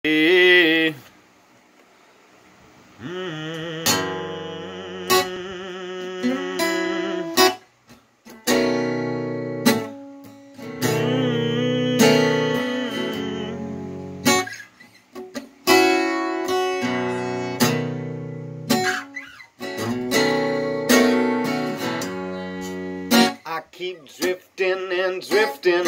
I keep drifting and drifting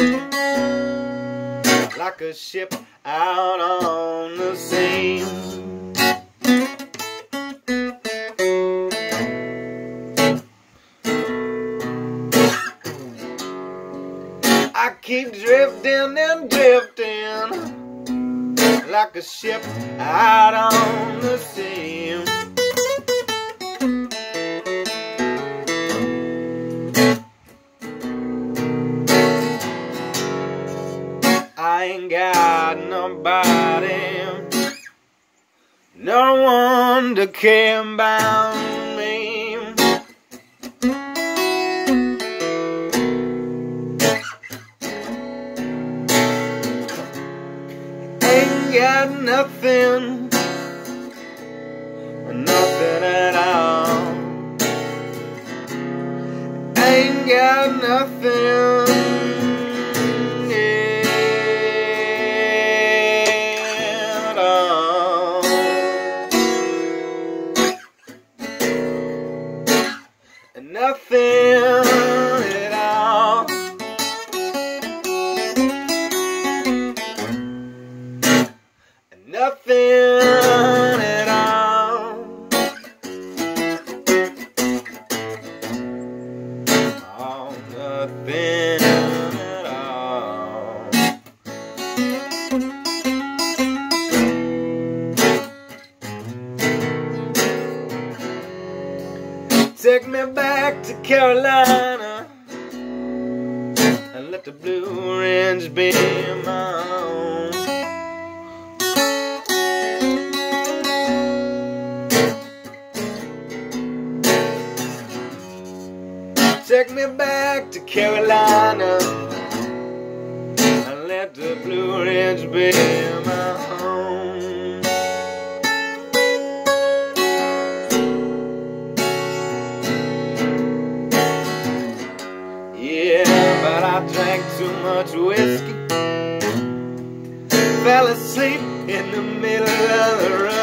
like a ship out on the sea. I keep drifting and drifting like a ship out on the sea. I ain't got nobody, no one to care about me. Ain't got nothing, nothing at all. Ain't got nothing. Nothing at all. Nothing at all. Oh, nothing at all. Take me back to Carolina and let the Blue Ridge be my home. Take me back to Carolina and let the Blue Ridge be my home. Yeah, but I drank too much whiskey, fell asleep in the middle of the road.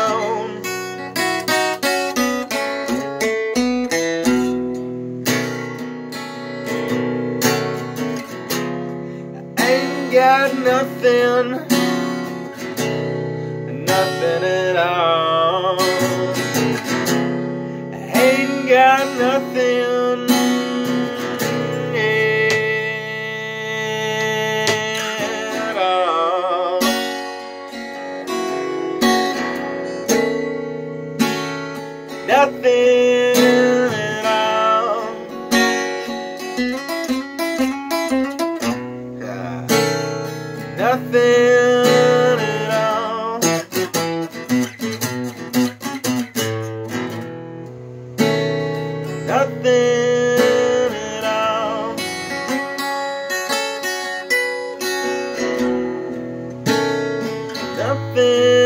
I ain't got nothing, nothing at all. I ain't got nothing. Nothing at all. Nothing at all. Nothing at all. Nothing.